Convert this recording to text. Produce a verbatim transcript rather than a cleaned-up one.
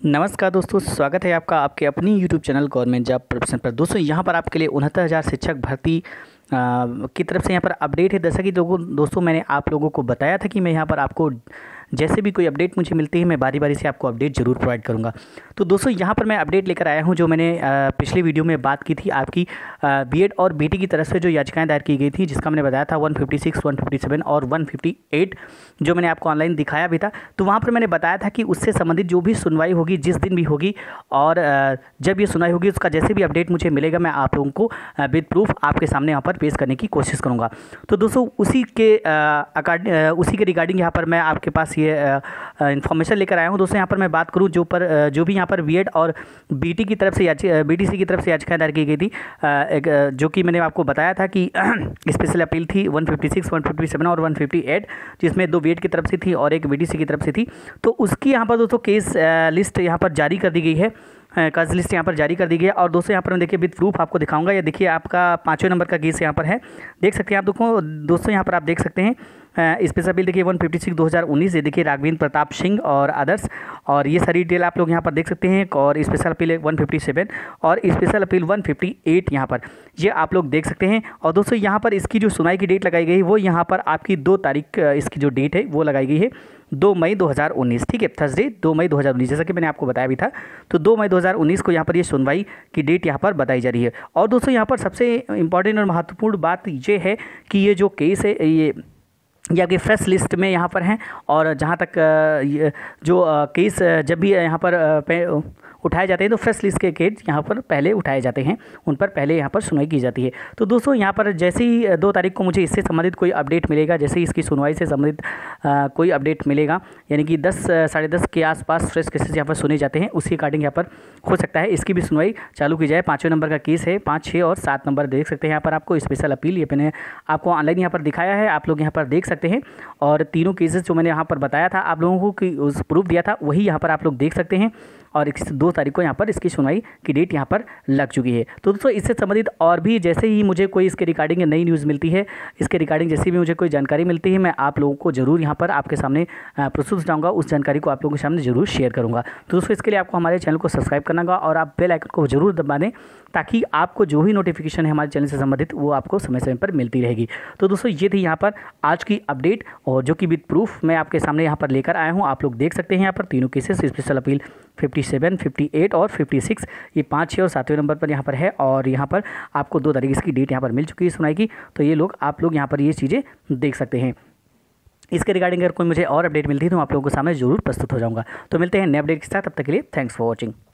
नमस्कार दोस्तों, स्वागत है आपका आपके अपनी YouTube channel government job preparation पर। दोस्तों यहाँ पर आपके लिए उनहत्तर हज़ार शिक्षक भर्ती आ, की तरफ से यहाँ पर अपडेट है। जैसा कि लोगों दोस्तों मैंने आप लोगों को बताया था कि मैं यहाँ पर आपको जैसे भी कोई अपडेट मुझे मिलती है मैं बारी बारी से आपको अपडेट ज़रूर प्रोवाइड करूँगा। तो दोस्तों यहाँ पर मैं अपडेट लेकर आया हूँ जो मैंने पिछली वीडियो में बात की थी आपकी बीएड और बीटी की तरफ से जो याचिकाएं दायर की गई थी, जिसका मैंने बताया था एक सौ छप्पन, एक सौ सत्तावन और एक सौ अट्ठावन जो मैंने आपको ऑनलाइन दिखाया भी था। तो वहाँ पर मैंने बताया था कि उससे संबंधित जो भी सुनवाई होगी, जिस दिन भी होगी और जब ये सुनवाई होगी, उसका जैसे भी अपडेट मुझे मिलेगा मैं आप लोगों को विद प्रूफ आपके सामने यहाँ पर पेश करने की कोशिश करूँगा। तो दोस्तों उसी के अकॉर्डिंग उसी के रिगार्डिंग यहाँ पर मैं आपके पास ये इन्फॉर्मेशन लेकर आया हूँ। दोस्तों यहाँ पर मैं बात करूँ जो पर जो भी यहाँ पर बीएड और बीटी की तरफ से याचिका बीटीसी की तरफ से याचिका दायर की गई थी, एक जो कि मैंने आपको बताया था कि स्पेशल अपील थी एक सौ छप्पन, एक सौ सत्तावन और एक सौ अट्ठावन, जिसमें दो बीएड की तरफ से थी और एक बीटीसी की तरफ से थी। तो उसकी यहाँ पर दोस्तों केस लिस्ट यहाँ पर जारी कर दी गई है, केस लिस्ट यहाँ पर जारी कर दी गई है। और दोस्तों यहाँ पर मैं देखिए विद प्रूफ आपको दिखाऊंगा। ये देखिए आपका पाँचवें नंबर का केस यहाँ पर है, देख सकते हैं आप दोस्तों दोस्तों यहाँ पर आप देख सकते हैं स्पेशल बिल देखिए एक सौ छप्पन दो हज़ार उन्नीस, ये देखिए राघवेंद्र प्रताप सिंह और अदर्स, और ये सारी डिटेल आप लोग यहाँ पर देख सकते हैं। और स्पेशल अपील एक सौ सत्तावन और स्पेशल अपील एक सौ अट्ठावन यहाँ पर ये आप लोग देख सकते हैं। और दोस्तों यहाँ पर इसकी जो सुनवाई की डेट लगाई गई वो यहाँ पर आपकी दो तारीख इसकी जो डेट है वो लगाई गई है दो मई दो हज़ार उन्नीस, ठीक है, थर्सडे दो मई दो हज़ार उन्नीस, जैसा कि मैंने आपको बताया भी था। तो दो मई दो हज़ार उन्नीस को यहाँ पर ये सुनवाई की डेट यहाँ पर बताई जा रही है। और दोस्तों यहाँ पर सबसे इंपॉर्टेंट और महत्वपूर्ण बात ये है कि ये जो केस है ये ये आपकी फ्रेश लिस्ट में यहाँ पर हैं। और जहाँ तक ये जो केस जब भी यहाँ पर उठाए जाते हैं तो फ्रेश लिस्ट के केस यहाँ पर पहले उठाए जाते हैं, उन पर पहले यहाँ पर सुनवाई की जाती है। तो दोस्तों यहाँ पर जैसे ही दो तारीख को मुझे इससे संबंधित कोई अपडेट मिलेगा, जैसे ही इसकी सुनवाई से संबंधित कोई अपडेट मिलेगा, यानी कि दस साढ़े दस के आसपास फ्रेश केसेस यहाँ पर सुने जाते हैं, उसी अकॉर्डिंग यहाँ पर हो सकता है इसकी भी सुनवाई चालू की जाए। पाँचवें नंबर का केस है, पाँच छः और सात नंबर देख सकते हैं यहाँ पर आपको स्पेशल अपील, ये मैंने आपको ऑनलाइन यहाँ पर दिखाया है, आप लोग यहाँ पर देख सकते हैं। और तीनों केसेस जो मैंने यहाँ पर बताया था आप लोगों को कि उस प्रूफ दिया था वही यहाँ पर आप लोग देख सकते हैं। और दो तारीख को यहाँ पर इसकी सुनवाई की डेट यहाँ पर लग चुकी है। तो दोस्तों इससे संबंधित और भी जैसे ही मुझे कोई इसके रिगार्डिंग नई न्यूज़ मिलती है, इसके रिगार्डिंग जैसे भी मुझे कोई जानकारी मिलती है, मैं आप लोगों को जरूर यहाँ पर आपके सामने प्रस्तुत कराऊंगा, उस जानकारी को आप लोगों के सामने जरूर शेयर करूँगा। तो दोस्तों इसके लिए आपको हमारे चैनल को सब्सक्राइब करना होगा और आप बेल आइकन को जरूर दबा दें, ताकि आपको जो भी नोटिफिकेशन है हमारे चैनल से संबंधित वो आपको समय समय पर मिलती रहेगी। तो दोस्तों ये थी यहाँ पर आज की अपडेट, और जो कि विद प्रूफ मैं आपके सामने यहाँ पर लेकर आया हूँ। आप लोग देख सकते हैं यहाँ पर तीनों केसेस स्पेशल अपील सत्तावन, अट्ठावन और छप्पन, ये पाँच छः और सातवें नंबर पर यहाँ पर है। और यहाँ पर आपको दो तारीख इसकी डेट यहाँ पर मिल चुकी है सुनवाई की। तो ये लोग आप लोग यहाँ पर ये चीज़ें देख सकते हैं। इसके रिगार्डिंग अगर कोई मुझे और अपडेट मिलती है तो आप लोगों के सामने जरूर प्रस्तुत हो जाऊँगा। तो मिलते हैं नए अपडेट के साथ, तब तक के लिए थैंक्स फॉर वॉचिंग।